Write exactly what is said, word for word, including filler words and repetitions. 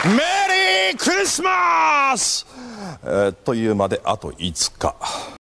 メリークリスマス、えー、というまであといつか。